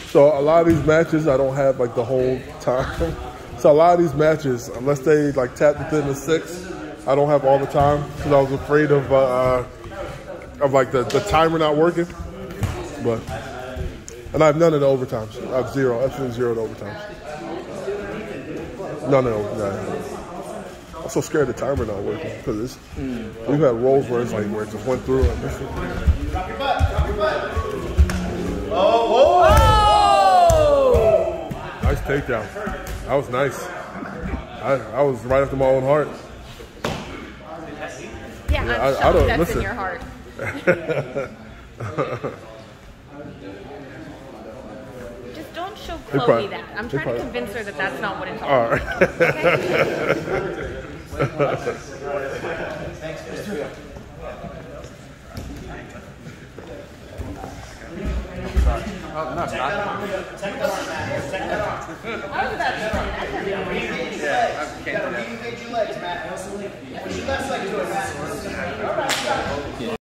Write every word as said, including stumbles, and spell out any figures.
So a lot of these matches, I don't have like the whole time. So a lot of these matches, unless they like tap within the six, I don't have all the time because I was afraid of uh, of like the, the timer not working. But and I have none of the overtimes. I have zero, absolutely zero of the overtimes. None of them. I'm so scared the timer not working because it's mm. we've had rolls where it's like where it just went through and this. Drop your butt, drop your butt. Oh, whoa. Oh! Nice takedown. That was nice. I, I was right after my own heart. Yeah, yeah I'm I, I don't that's listen. In your heart. Just don't show Chloe probably, that. I'm trying probably, to convince her that that's not what it's all about. All right. Okay? Thanks for Oh, no, it's not. Yeah, I can't do that.